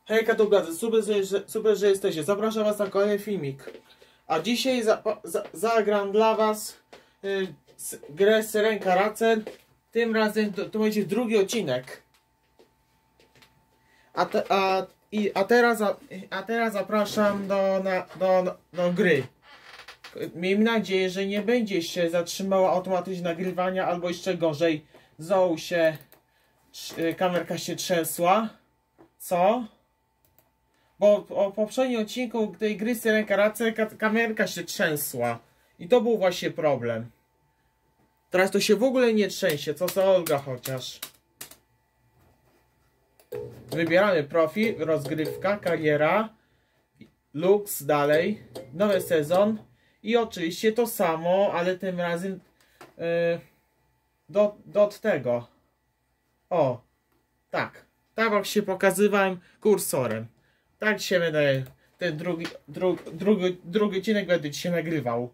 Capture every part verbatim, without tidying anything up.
Hejka, tu Blazy, super, że, super, że jesteście. Zapraszam was na kolejny filmik. A dzisiaj za, za, zagram dla was y, grę Syrenka Racen. Tym razem to, to będzie drugi odcinek. A, te, a, i, a, teraz, a, a teraz zapraszam do, na, do, do, do gry. Miejmy nadzieję, że nie będzie się zatrzymało automatycznie nagrywania, albo jeszcze gorzej, znowu się kamerka się trzęsła. Co? Bo po poprzednim odcinku tej gry Syrenka Racen kamerka się trzęsła. I to był właśnie problem. Teraz to się w ogóle nie trzęsie, co za Olga chociaż. Wybieramy profil, rozgrywka, kariera, lux, dalej, nowy sezon i oczywiście to samo, ale tym razem yy, do, do tego. O, tak, tak jak się pokazywałem kursorem. Tak się będę, ten drugi, drugi, drugi, drugi odcinek będę dzisiaj nagrywał.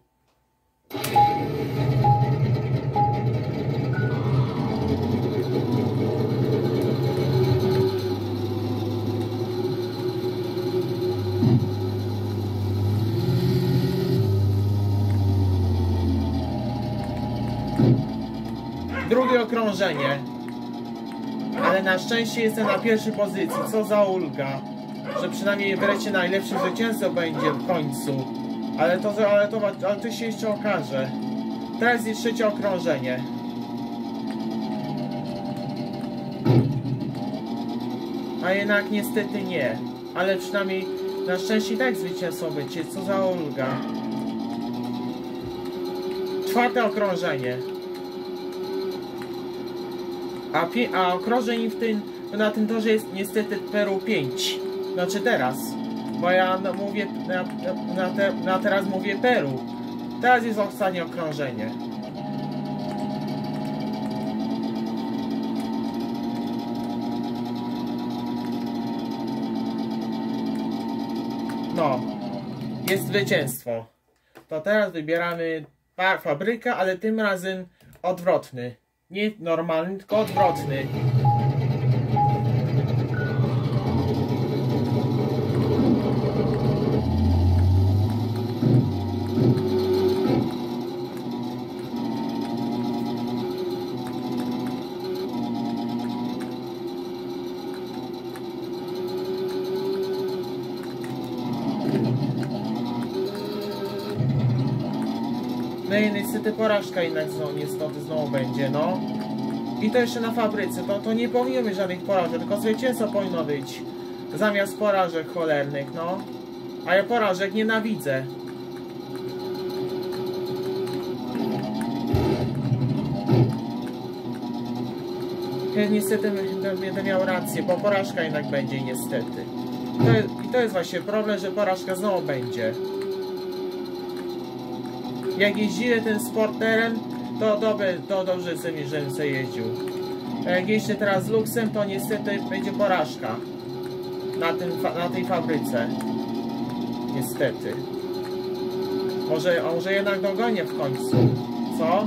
Drugie okrążenie. Ale na szczęście jestem na pierwszej pozycji. Co za ulga. Że przynajmniej wreszcie najlepszy zwycięzcą będzie w końcu. Ale to, ale to, ale to się jeszcze okaże. Teraz jest trzecie okrążenie. A jednak niestety nie. Ale przynajmniej na szczęście i tak zwycięzcą będzie. Co za ulga. Czwarte okrążenie. A, a okrążeń w tym, na tym torze jest niestety Peru pięć. Znaczy teraz. Bo ja no, mówię, na, na, te, na teraz mówię Peru. Teraz jest ostatnie okrążenie. No. Jest zwycięstwo. To teraz wybieramy fabrykę, ale tym razem odwrotny. Nie normalny, tylko odwrotny. No i niestety porażka jednak znowu, niestety znowu będzie, no. I to jeszcze na fabryce, to, to nie powinno być żadnych porażek, tylko zwycięstwo powinno być. Zamiast porażek cholernych, no. A ja porażek nienawidzę. Ja niestety będę miał rację, bo porażka jednak będzie niestety. To jest, I to jest właśnie problem, że porażka znowu będzie. Jak jeździłem tym sporterem, to dobrze, to dobrze sobie, żebym sobie jeździł. A jak jeździę teraz z luksem, to niestety będzie porażka. Na, tym, na tej fabryce. Niestety. Może, może jednak dogonię w końcu. Co?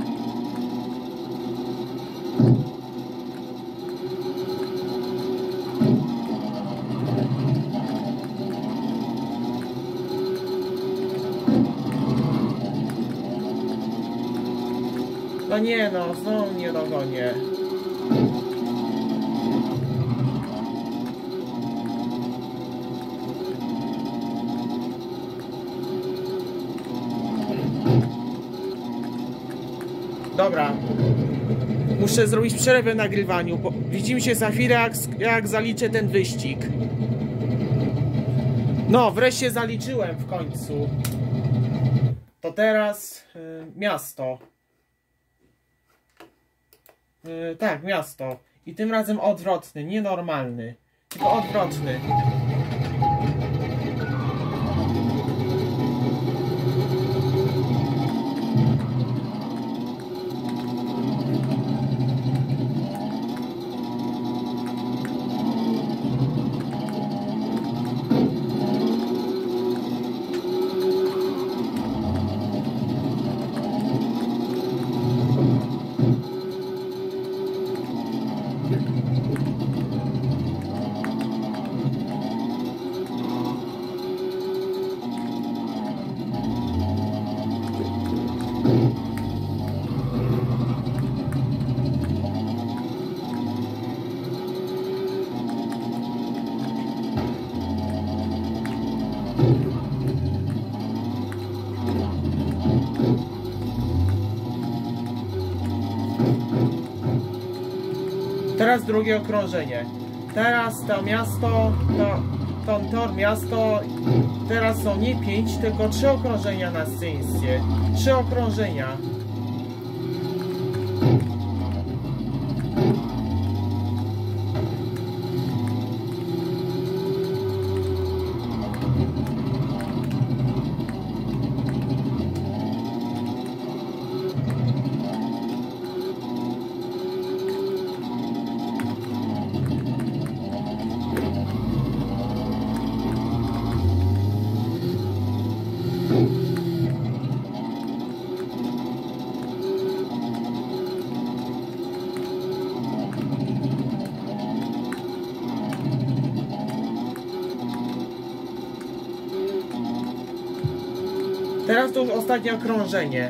No nie no, znowu nie dogonię. Dobra. Muszę zrobić przerwę w nagrywaniu. Bo widzimy się za chwilę, jak, jak zaliczę ten wyścig. No, wreszcie zaliczyłem w końcu. To teraz y, miasto. Yy, tak, miasto. I tym razem odwrotny, nie normalny, tylko odwrotny. Teraz drugie okrążenie. Teraz to miasto, to, to tor miasto, teraz są nie pięć, tylko trzy okrążenia na scieńskie. Trzy okrążenia. Teraz to już ostatnie okrążenie.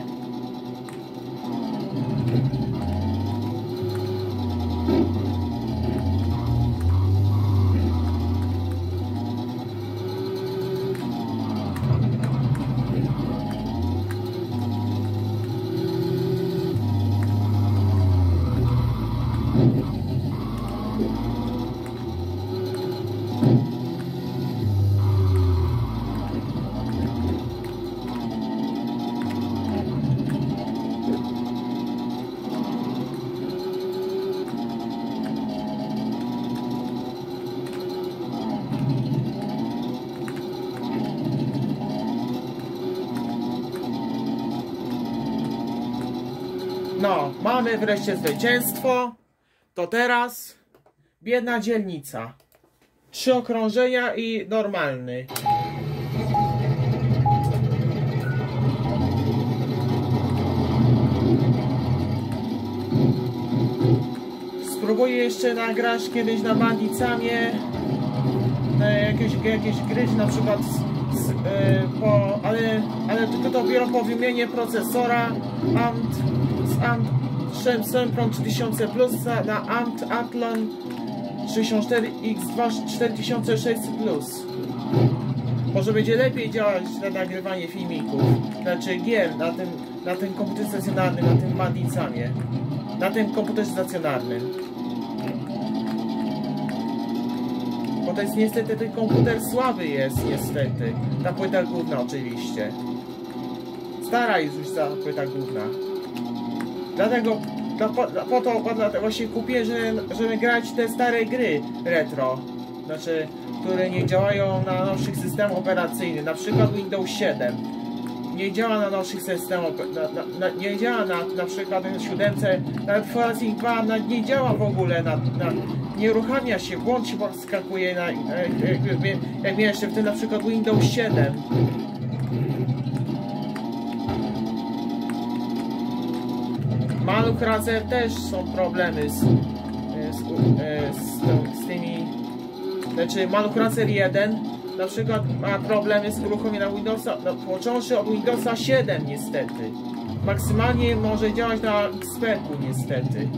No, mamy wreszcie zwycięstwo. To teraz biedna dzielnica. Trzy okrążenia i normalny. Spróbuję jeszcze nagrać kiedyś na Bandicamie na jakieś, jakieś gry, na przykład z, z, yy, po, ale, ale tylko dopiero po wymianie procesora Amt z Amt Sempron trzy tysiące plus na Amt Athlon sześćdziesiąt cztery X dwa cztery tysiące sześćset plus. Może będzie lepiej działać na nagrywanie filmików, znaczy gier na tym, na tym komputerze stacjonarnym, na tym Bandicamie, na tym komputerze stacjonarnym. Bo to jest niestety ten komputer słaby jest, niestety. Ta płyta główna oczywiście. Stara jest już ta płyta główna. Dlatego, dla, po, po to dlatego właśnie kupię, żeby, żeby grać te stare gry retro. Znaczy, które nie działają na nowszych systemach operacyjnych, na przykład Windows siedem. Nie działa na nowszych systemach, na, na, na, nie działa na, na przykład na siódemce, nawet FreeSync dwa na, nie działa w ogóle, na, na, nie uruchamia się, błąd się skakuje na, jak, jak miałem jeszcze w tym na przykład Windows siedem. Maluch Razer też są problemy z, z, z, z, z tymi, znaczy Maluch Razer jeden na przykład ma problemy z uruchomieniem Windowsa, no, począwszy od Windowsa siedem niestety. Maksymalnie może działać na X P ku niestety.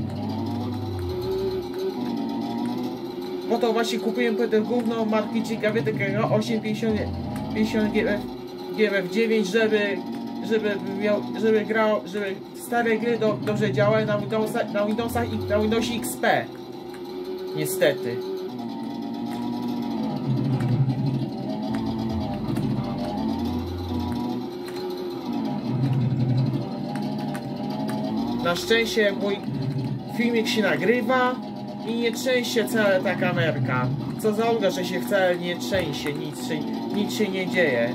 Po to właśnie kupiłem płytę główną marki Ciekawie osiem pięćdziesiąt G F dziewięć, żeby żeby miał, żeby grał, żeby stare gry do, dobrze działały na Windowsa, na Windowsach i na Windowsie X P. Niestety. Na szczęście mój filmik się nagrywa i nie trzęsie cała ta kamerka. Co za ulga, że się wcale nie trzęsie, nic się, nic się nie dzieje.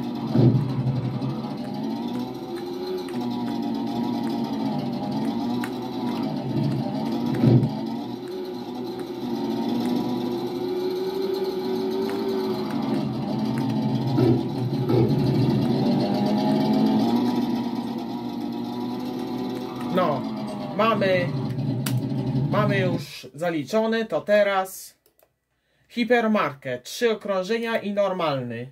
No, mamy, mamy już zaliczony, to teraz hipermarket, trzy okrążenia i normalny.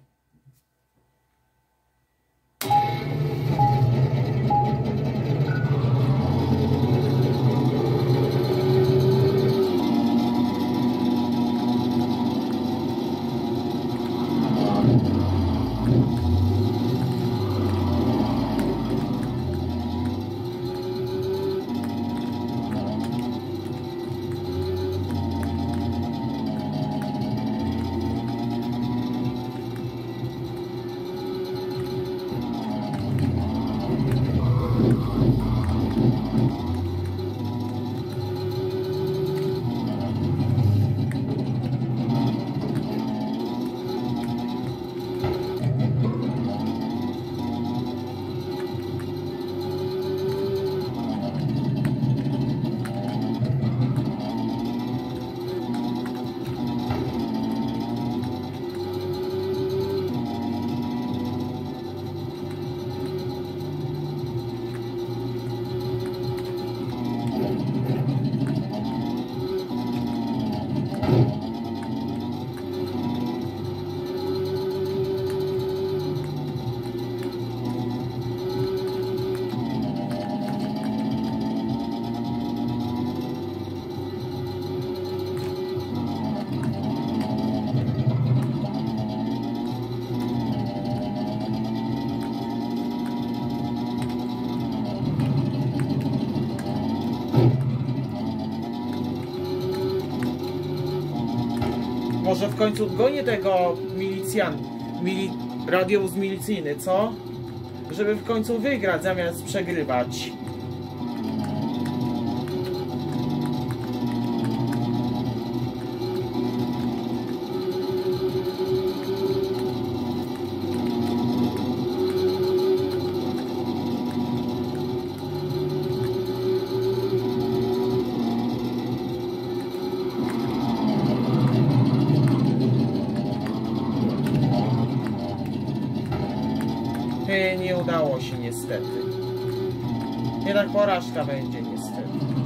może w końcu odgonię tego milicjan, mili, radiowóz milicyjny, co? Żeby w końcu wygrać zamiast przegrywać. Nie udało się niestety. Jednak porażka będzie niestety.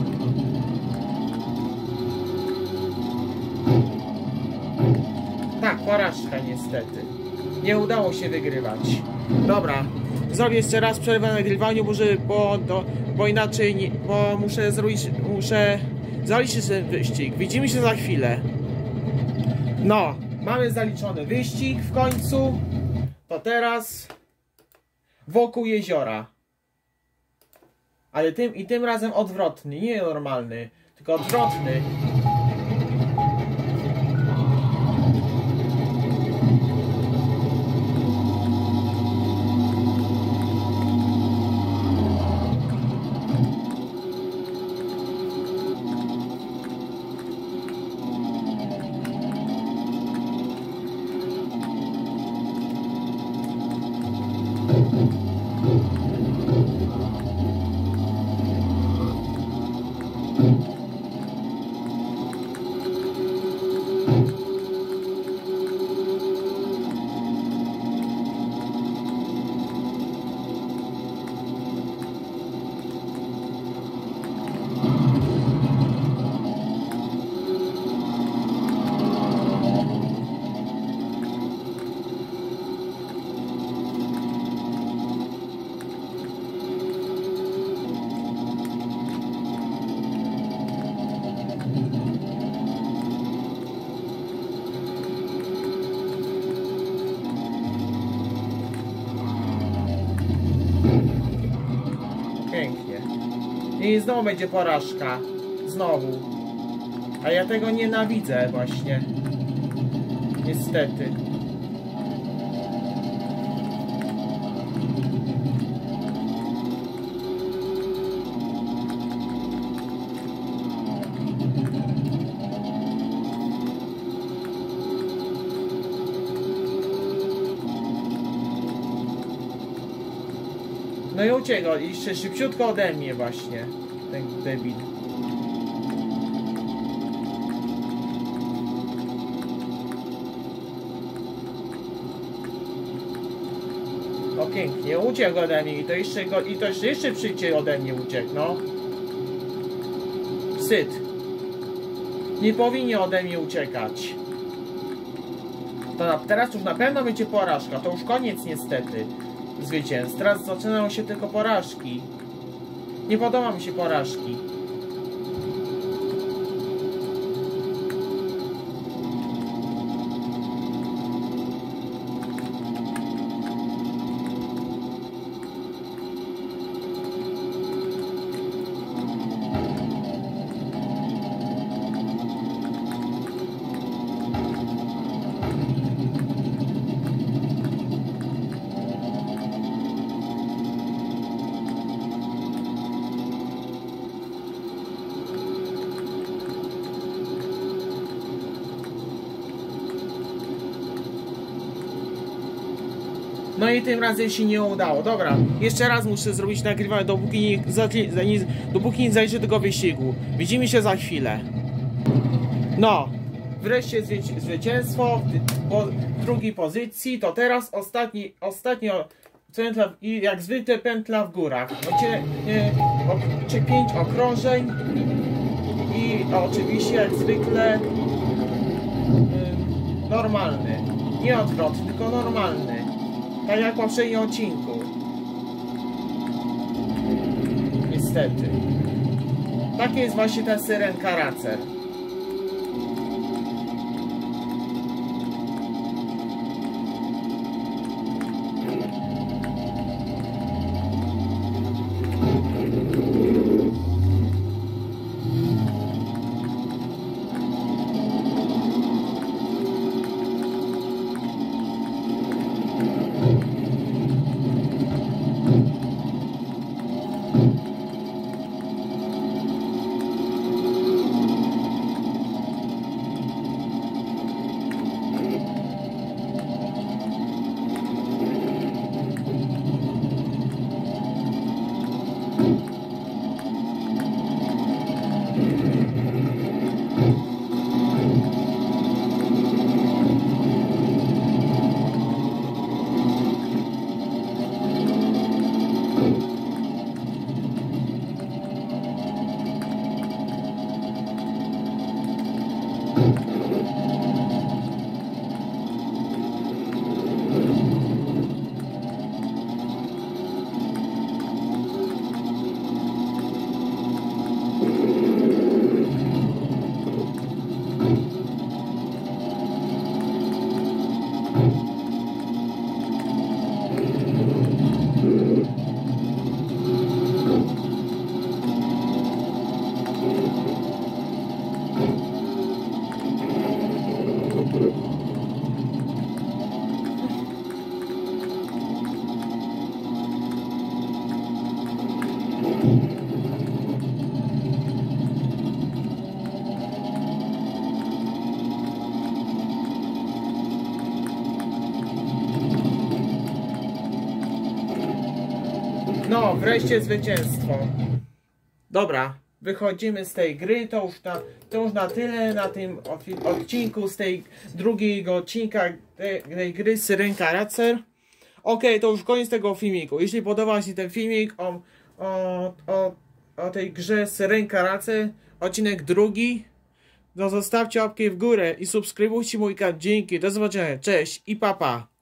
Tak, porażka niestety. Nie udało się wygrywać. Dobra, zrobię jeszcze raz przerwę na nagrywaniu, bo, żeby, bo, do, bo inaczej nie, bo muszę zrobić, muszę zaliczyć ten wyścig. Widzimy się za chwilę. No, mamy zaliczony wyścig w końcu. To teraz wokół jeziora. Ale tym i tym razem odwrotny, nie normalny, tylko odwrotny. Pięknie. I znowu będzie porażka. Znowu. A ja tego nienawidzę właśnie. Niestety. No i uciekł, jeszcze szybciutko ode mnie właśnie, ten debil. No pięknie, uciekł ode mnie i to jeszcze go, i to jeszcze, jeszcze szybciej ode mnie uciekł, no. Wstyd. Nie powinien ode mnie uciekać. To na, teraz już na pewno będzie porażka, to już koniec niestety. Zwycięstw. Teraz zaczynają się tylko porażki. Nie podoba mi się porażki. No i tym razem się nie udało. Dobra, jeszcze raz muszę zrobić nagrywanie, dopóki nie, nie, dopóki nie zajdzie tego wyścigu. Widzimy się za chwilę. No, wreszcie zwyci zwycięstwo po drugiej pozycji. To teraz ostatni, ostatnio pętla, i jak zwykle pętla w górach. Macie e, pięć okrążeń i oczywiście jak zwykle e, normalny. Nie odwrotny, tylko normalny. Tak jak w poprzednim odcinku. Niestety. Taki jest właśnie ten Syrenka Racer. No, wreszcie zwycięstwo. Dobra, wychodzimy z tej gry. To już na, to już na tyle na tym odcinku z tej drugiego odcinka tej, tej gry Syrenka Racer. Ok, to już koniec tego filmiku. Jeśli podoba się ten filmik o, o, o, o tej grze Syrenka Racer, odcinek drugi, to zostawcie łapkę w górę i subskrybujcie mój kanał. Dzięki, do zobaczenia, cześć i papa. Pa.